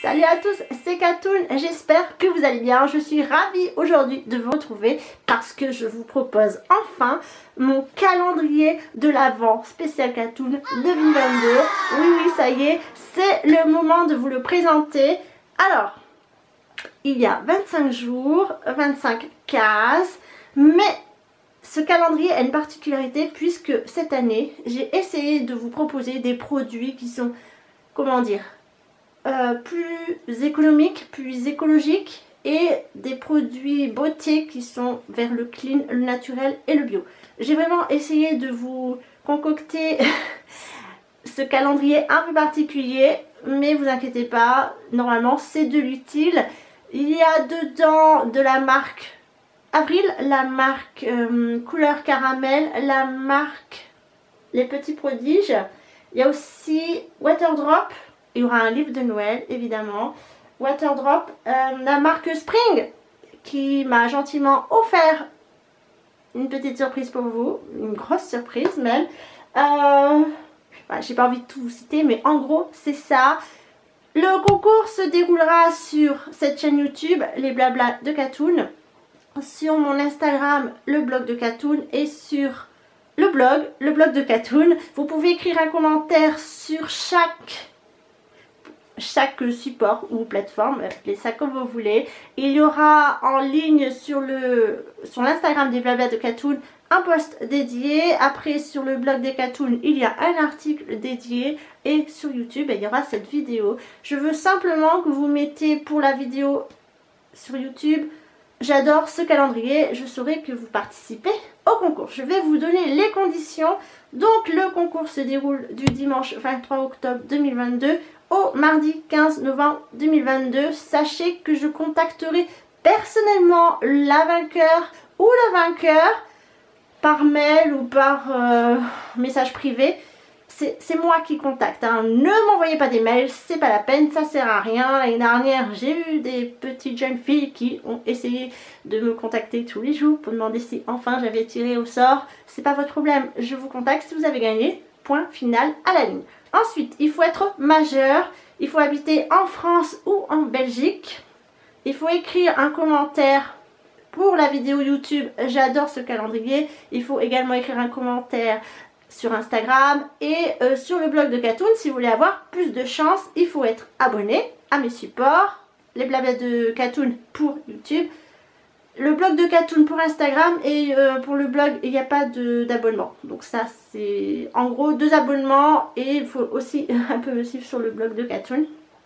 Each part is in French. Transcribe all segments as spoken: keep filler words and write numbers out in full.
Salut à tous, c'est Katoun, j'espère que vous allez bien. Je suis ravie aujourd'hui de vous retrouver parce que je vous propose enfin mon calendrier de l'Avent spécial Katoun deux mille vingt-deux. Oui, oui, ça y est, c'est le moment de vous le présenter. Alors, il y a vingt-cinq jours, vingt-cinq cases, mais ce calendrier a une particularité puisque cette année, j'ai essayé de vous proposer des produits qui sont, comment dire, Euh, plus économiques, plus écologiques et des produits beauté qui sont vers le clean, le naturel et le bio. J'ai vraiment essayé de vous concocter ce calendrier un peu particulier, mais vous inquiétez pas, normalement c'est de l'utile. Il y a dedans de la marque Avril, la marque euh, couleur caramel, la marque Les Petits Prodiges. Il y a aussi Waterdrop. Il y aura un livre de Noël, évidemment. Waterdrop, euh, la marque Spring, qui m'a gentiment offert une petite surprise pour vous. Une grosse surprise, même. Euh, voilà, j'ai pas envie de tout vous citer, mais en gros, c'est ça. Le concours se déroulera sur cette chaîne YouTube, les blablas de Katoun, sur mon Instagram, le blog de Katoun, et sur le blog, le blog de Katoun. Vous pouvez écrire un commentaire sur chaque... chaque support ou plateforme, appelez ça comme vous voulez. Il y aura en ligne sur le sur l'Instagram des blablas de Katoun un post dédié. Après sur le blog des Katoun il y a un article dédié et sur YouTube il y aura cette vidéo. Je veux simplement que vous mettez pour la vidéo sur YouTube j'adore ce calendrier, je saurai que vous participez au concours. Je vais vous donner les conditions. Donc le concours se déroule du dimanche vingt-trois octobre deux mille vingt-deux au mardi quinze novembre deux mille vingt-deux. Sachez que je contacterai personnellement la vainqueur ou le vainqueur par mail ou par euh, message privé. C'est moi qui contacte, hein. Ne m'envoyez pas des mails, c'est pas la peine, ça sert à rien. L'année dernière, j'ai eu des petites jeunes filles qui ont essayé de me contacter tous les jours pour demander si enfin j'avais tiré au sort. C'est pas votre problème, je vous contacte si vous avez gagné. Point final à la ligne. Ensuite, il faut être majeur, il faut habiter en France ou en Belgique. Il faut écrire un commentaire pour la vidéo YouTube, j'adore ce calendrier. Il faut également écrire un commentaire sur Instagram et euh, sur le blog de Katoun. Si vous voulez avoir plus de chance, il faut être abonné à mes supports, les blablas de Katoun pour YouTube, le blog de Katoun pour Instagram, et euh, pour le blog il n'y a pas d'abonnement. Donc ça c'est en gros deux abonnements, et il faut aussi un peu me suivre sur le blog de Katoun.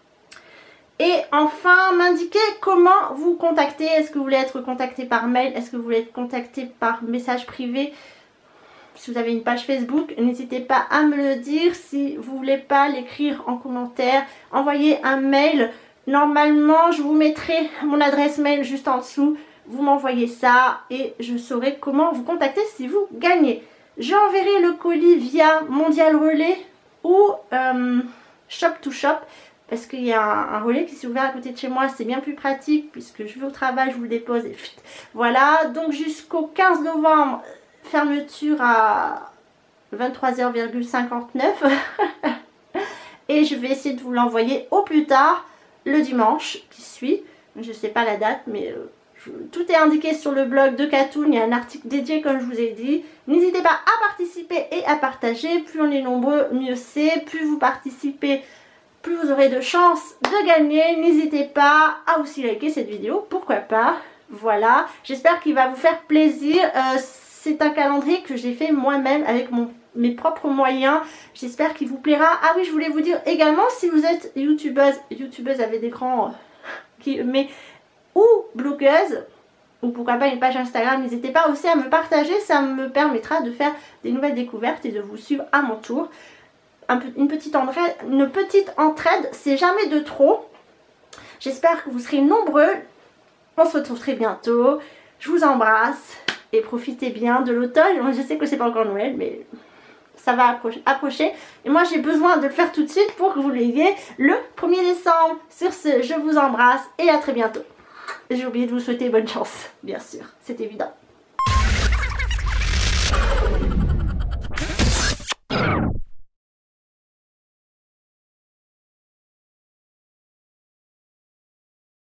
Et enfin m'indiquer comment vous contacter. Est-ce que vous voulez être contacté par mail? Est-ce que vous voulez être contacté par message privé? Si vous avez une page Facebook, n'hésitez pas à me le dire. Si vous ne voulez pas l'écrire en commentaire, envoyez un mail. Normalement, je vous mettrai mon adresse mail juste en dessous. Vous m'envoyez ça et je saurai comment vous contacter si vous gagnez. J'enverrai le colis via Mondial Relais ou euh, Shop to Shop. Parce qu'il y a un, un relais qui s'est ouvert à côté de chez moi. C'est bien plus pratique puisque je vais au travail, je vous le dépose et pfft. Voilà, donc jusqu'au quinze novembre... fermeture à vingt-trois heures cinquante-neuf et je vais essayer de vous l'envoyer au plus tard le dimanche qui suit. Je ne sais pas la date, mais euh, je, tout est indiqué sur le blog de Katoun. Il y a un article dédié comme je vous ai dit. N'hésitez pas à participer et à partager. Plus on est nombreux, mieux c'est. Plus vous participez, plus vous aurez de chances de gagner. N'hésitez pas à aussi liker cette vidéo, pourquoi pas. Voilà, j'espère qu'il va vous faire plaisir. Euh, C'est un calendrier que j'ai fait moi-même avec mon, mes propres moyens. J'espère qu'il vous plaira. Ah oui, je voulais vous dire également, si vous êtes youtubeuse, youtubeuse avec d'écran, qui mais ou blogueuse, ou pourquoi pas une page Instagram, n'hésitez pas aussi à me partager. Ça me permettra de faire des nouvelles découvertes et de vous suivre à mon tour. Un, une petite entraide, une petite entraide, c'est jamais de trop. J'espère que vous serez nombreux. On se retrouve très bientôt. Je vous embrasse. Et profitez bien de l'automne. Je sais que c'est pas encore Noël, mais ça va approcher, approcher. Et moi j'ai besoin de le faire tout de suite pour que vous l'ayez le premier décembre. Sur ce, je vous embrasse et à très bientôt. J'ai oublié de vous souhaiter bonne chance, bien sûr, c'est évident.